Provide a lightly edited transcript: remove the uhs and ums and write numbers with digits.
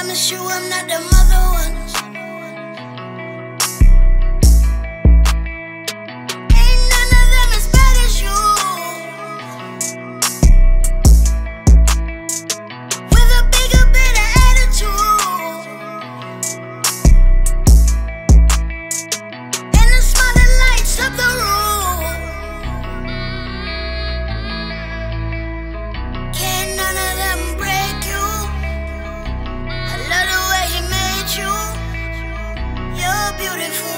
promise you I'm not the mother ones. Ain't none of them as bad as you. With a bigger, better attitude. And a smile that lights up the room. Can't none of them break you. I love the way he made you. You're beautiful.